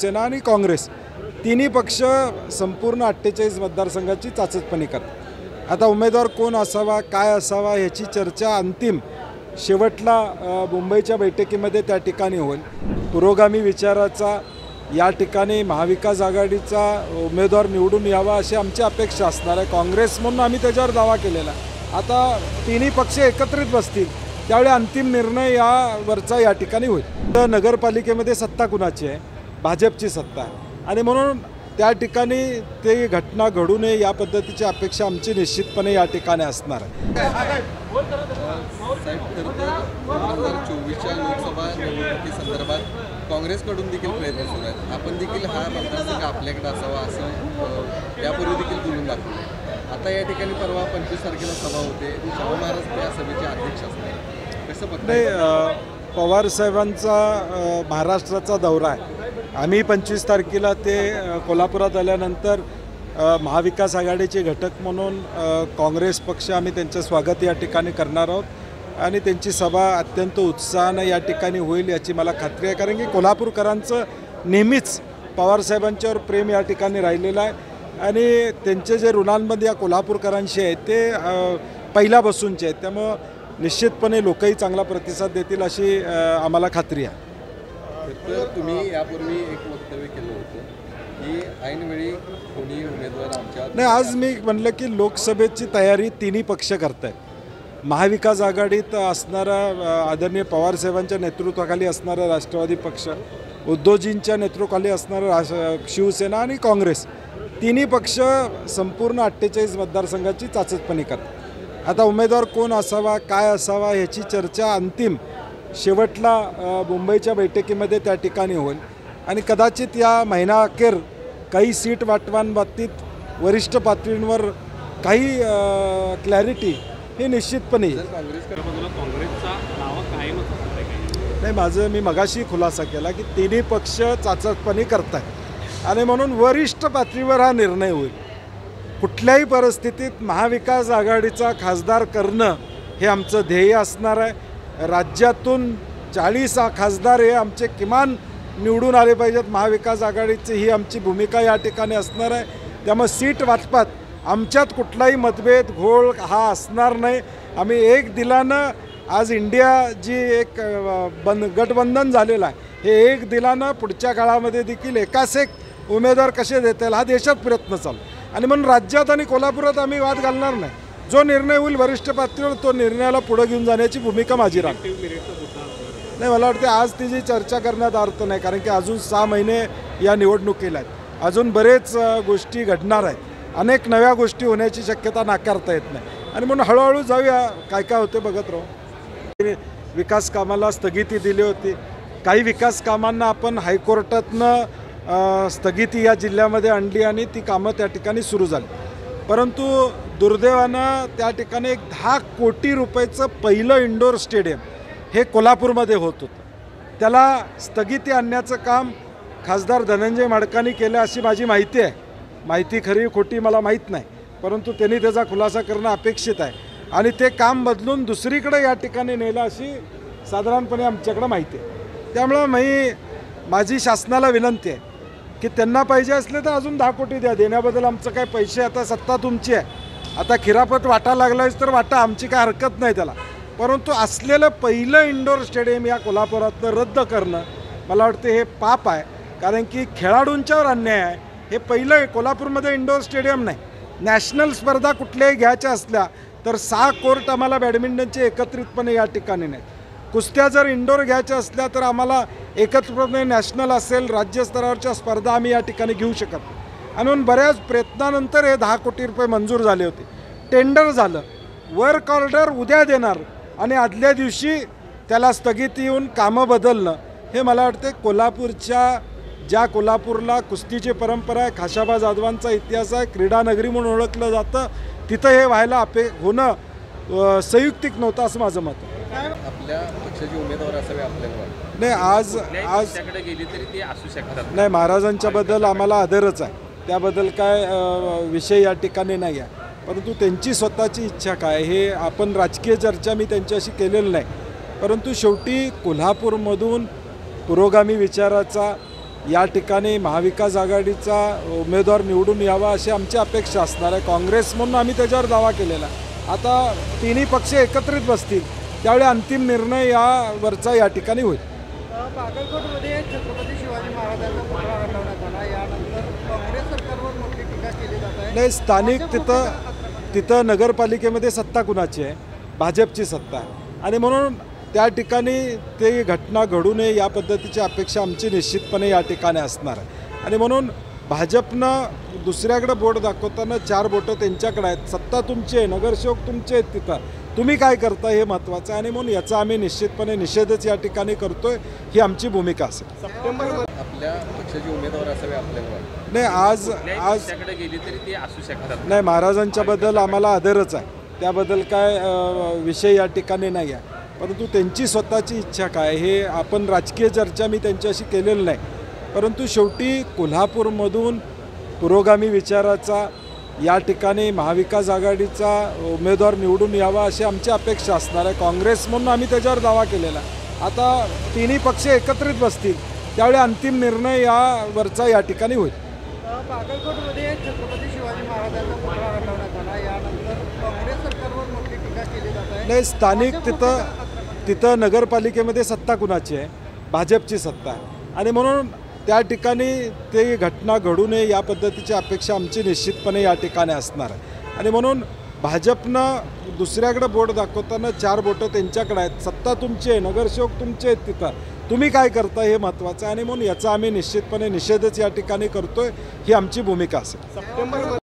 शिवसेना आणि काँग्रेस तिन्ही पक्ष संपूर्ण 48 मतदारसंघाची चाचपणी करतात। आता उमेदवार कोण असावा, काय असावा याची चर्चा अंतिम शेवटला मुंबईच्या बैठकीमध्ये त्या ठिकाणी होईल। पुरोगामी विचाराचा या ठिकाणी महाविकास आघाडीचा उमेदवार निवडून यावा अशी आमची अपेक्षा असणार आहे। काँग्रेस म्हणून आम्ही त्याच्यावर दावा केलेला आहे। आता तिन्ही पक्ष एकत्रित बसतील त्यावेळी अंतिम निर्णय यावरचा या ठिकाणी होईल। तर नगरपालिकेमध्ये सत्ता कुणाची आहे? भाजपची सत्ता आहे आणि म्हणून त्या ठिकाणी ते घटना घडू नये या पद्धतीची अपेक्षा आमची निश्चितपणे या ठिकाणी असणार आहे। 2024च्या लोकसभा निवडणुकीसंदर्भात काँग्रेसकडून देखील प्रयत्न सुरू आहेत। आपण देखील हा मतदारसंघ आपल्याकडे असावा असं त्यापूर्वी देखील बोलून दाखवलं। आता या ठिकाणी परवा 25 तारखेला सभा होते, शाहू महाराज त्या सभेचे अध्यक्ष असतात, कसं बघताय? पवार साहेबांचा महाराष्ट्राचा दौरा आहे। आम्ही 25 तारखेला ते कोल्हापुरात आल्यानंतर महाविकास आघाडीचे घटक म्हणून काँग्रेस पक्ष आम्ही त्यांचं स्वागत या ठिकाणी करणार आहोत आणि त्यांची सभा अत्यंत उत्साहानं या ठिकाणी होईल याची मला खात्री आहे। कारण की कोल्हापूरकरांचं नेहमीच पवारसाहेबांच्यावर प्रेम या ठिकाणी राहिलेलं आहे आणि त्यांचे जे ऋणांमध्ये या कोल्हापूरकरांशी आहेत ते पहिल्यापासूनचे आहेत, त्यामुळं निश्चितपणे लोकही चांगला प्रतिसाद देतील अशी आम्हाला खात्री आहे। तर तुम्ही यापूर्वी एक वक्तव्य केलं होतं की ऐनवेळी कोणी उमेदवार आमच्या नाही, आज मी म्हणलं की लोकसभेची तयारी तिन्ही पक्ष करत आहेत। महाविकास आघाडीत असणारा आदरणीय पवारसाहेबांच्या नेतृत्वाखाली असणारा राष्ट्रवादी पक्ष, उद्धवजींच्या नेतृत्वाखाली असणारा शिवसेना आणि काँग्रेस तिन्ही पक्ष संपूर्ण 48 मतदारसंघाची चाचपणी करतात। आता उमेदवार कोण असावा, काय असावा याची चर्चा अंतिम शेवटला मुंबईच्या बैठकीमध्ये त्या ठिकाणी होईल आणि कदाचित या महिनाअखेर काही सीट वाटपांबाबतीत वरिष्ठ पातळींवर काही क्लॅरिटी हे निश्चितपणे येईल। नाही, मी मगाशी खुलासा केला की तिन्ही पक्ष चाचपणी करतात आणि म्हणून वरिष्ठ पातळीवर हा निर्णय होईल। कुठल्याही परिस्थितीत महाविकास आघाडीचा खासदार करणं हे आमचं ध्येय असणार आहे। राज्यातून 40 खासदार हे आमचे किमान निवडून आले पाहिजेत महाविकास आघाडीची ही आमची भूमिका या ठिकाणी असणार आहे। त्यामुळे सीट वाटपात आमच्यात कुठलाही मतभेद घोळ हा असणार नाही। आम्ही एक दिलानं आज इंडिया जी एक गठबंधन झालेलं आहे हे एक दिलानं पुढच्या काळामध्ये देखील एकास एक उमेदवार कसे देता येईल हा देशात प्रयत्न चालू आणि म्हणून राज्यात आणि कोल्हापुरात आम्ही वाद घालणार नाही। जो निर्णय होईल वरिष्ठ पातळीवर तो निर्णयाला पुढे घेऊन जाण्याची भूमिका माझी राहील। नाही, मला वाटते आज तिची चर्चा करण्यात अर्थ नाही, कारण की अजून 6 महिने या निवडणुकीला आहेत, अजून बरेच गोष्टी घडणार आहेत, अनेक नव्या गोष्टी होण्याची शक्यता नाकारता येत नाही आणि म्हणून हळूहळू जाऊया, काय काय होते बघत राहू। विकास कामाला स्थगिती दिली होती, काही विकास कामांना आपण हायकोर्टातनं स्थगिती या जिल्ह्यामध्ये आणली आणि ती कामं त्या ठिकाणी सुरू झाली, परंतु दुर्दैवानं त्या ठिकाणी एक 10 कोटी रुपयाचं पहिलं इंडोर स्टेडियम हे कोल्हापूरमध्ये होत होतं, त्याला स्थगिती आणण्याचं काम खासदार धनंजय माडकांनी केलं अशी माझी माहिती आहे। माहिती खरी खोटी मला माहीत नाही, परंतु त्यांनी त्याचा खुलासा करणं अपेक्षित आहे आणि ते काम बदलून दुसरीकडे या ठिकाणी नेलं अशी साधारणपणे आमच्याकडं माहिती आहे। त्यामुळं माझी शासनाला विनंती आहे की त्यांना पाहिजे असले तर अजून 10 कोटी द्या, देण्याबद्दल आमचं काय पैसे, आता सत्ता तुमची आहे, आता खिरापत वाटा लागलायच तर वाटा, आमची काय हरकत नाही त्याला, परंतु असलेलं पहिलं इंडोर स्टेडियम या कोल्हापुरातलं रद्द करणं मला वाटतं हे पाप आहे, कारण की खेळाडूंच्यावर अन्याय आहे। हे पहिलं कोल्हापूरमध्ये इंडोर स्टेडियम नाही, नॅशनल स्पर्धा कुठल्याही घ्यायच्या असल्या तर 6 कोर्ट आम्हाला बॅडमिंटनचे एकत्रितपणे या ठिकाणी नाहीत, कुस्त्या जर इंडोर घ्यायच्या असल्या तर आम्हाला एकत्रितपणे नॅशनल असेल राज्यस्तरावरच्या स्पर्धा आम्ही या ठिकाणी घेऊ शकत नाही आणि म्हणून बऱ्याच प्रयत्नानंतर हे 10 कोटी रुपये मंजूर झाले होते। टेंडर झालं, वर्क ऑर्डर उद्या देणार आणि आदल्या दिवशी त्याला स्थगिती येऊन कामं बदलणं हे मला वाटते ज्या कोल्हापूरला कुस्तीची परंपरा आहे, खाशाबा जाधवांचा इतिहास आहे, क्रीडानगरी म्हणून ओळखलं जातं, तिथं हे व्हायला होणं संयुक्तिक नव्हतं असं माझं मत आहे। आपल्या पक्षाचे उमेदवार असावे आपल्याला नाही, आज गेली तरी ते असू शकतात। नाही, महाराजांच्याबद्दल आम्हाला आदरच आहे, त्याबद्दल काय विषय या ठिकाणी नाही आहे, परंतु त्यांची स्वतःची इच्छा काय हे आपण राजकीय चर्चा मी त्यांच्याशी केलेलं नाही, परंतु शेवटी कोल्हापूरमधून पुरोगामी विचाराचा या ठिकाणी महाविकास आघाडीचा उमेदवार निवडून यावा अशी आमची अपेक्षा असणार आहे. काँग्रेस म्हणून आम्ही त्याच्यावर दावा केलेला. आता तिन्ही पक्ष एकत्रित बसतील त्यावेळी अंतिम निर्णय यावरचा या ठिकाणी होईल. बागलकोटमध्ये छत्रपती शिवाजी महाराजांचा पुतळा हटवण्यात आला. यानंतर काँग्रेस सरकारवर मोठी टीका केली जात आहे. नाही, स्थानिक तिथं नगरपालिकेमध्ये सत्ता कुणाची आहे? भाजपची सत्ता आहे. आणि म्हणून त्या ठिकाणी ते घटना घडू नये या पद्धतीची अपेक्षा आमची निश्चितपणे या ठिकाणी असणार आहे. आणि म्हणून भाजपनं दुसऱ्याकडे बोट दाखवताना 4 बोटं त्यांच्याकडे आहेत. सत्ता तुमची आहे, नगरसेवक तुमचे आहेत, तिथं तुम्ही काय करता हे महत्त्वाचं आहे. आणि म्हणून याचा आम्ही निश्चितपणे निषेधच या ठिकाणी करतोय. ही आमची भूमिका असेल. आपल्या पक्षाचे उमेदवार असावे आपल्याला वाटतं. नाही, आज त्याकडे गेली तरी ते असू शकतात. नाही, महाराजांच्याबद्दल आम्हाला आदरच आहे, त्याबद्दल काय विषय या ठिकाणी नाही आहे. परंतु त्यांची स्वतःची इच्छा काय हे आपण राजकीय चर्चा मी त्यांच्याशी केलेलं नाही. परंतु शेवटी कोल्हापूरमधून पुरोगामी विचाराचा या ठिकाणी महाविकास आघाडीचा उमेदवार निवडून यावा अशी आमची अपेक्षा असणार आहे. काँग्रेस म्हणून आम्ही त्याच्यावर दावा केलेला. आता तिन्ही पक्ष एकत्रित बसतील त्यावेळी अंतिम निर्णय यावरचा या ठिकाणी होईल. बागलकोटमध्ये छत्रपती शिवाजी महाराजांचा पुतळा हटवण्यात आला. यानंतर काँग्रेस सरकारवर मोठी टीका केली जात आहे. नाही, स्थानिक तिथं नगरपालिकेमध्ये सत्ता कुणाची आहे? भाजपची सत्ता आहे. आणि म्हणून त्या ठिकाणी ते घटना घडू नये या पद्धतीची अपेक्षा आमची निश्चितपणे या ठिकाणी असणार आहे. आणि म्हणून भाजपनं दुसऱ्याकडे बोट दाखवताना 4 बोटं त्यांच्याकडे आहेत. सत्ता तुमची आहे, नगरसेवक तुमचे आहेत, तिथं तुम्ही काय करता हे महत्त्वाचं आहे. आणि म्हणून याचा आम्ही निश्चितपणे निषेधच या ठिकाणी करतोय. ही आमची भूमिका असेल.